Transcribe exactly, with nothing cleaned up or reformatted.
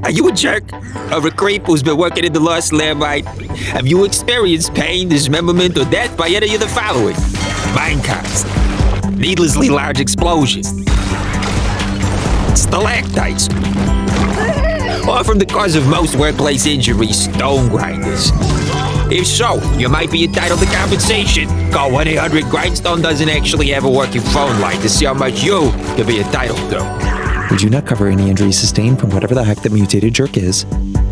Are you a jerk? Or a creep who's been working in the Lost Lair, mate? Have you experienced pain, dismemberment, or death by any of the following? Minecarts, needlessly large explosions, stalactites, or from the cause of most workplace injuries, stone grinders. If so, you might be entitled to compensation. Call one eight hundred grindstone doesn't actually have a working phone line to see how much you could be entitled to. We do not cover any injuries sustained from whatever the heck the mutated jerk is.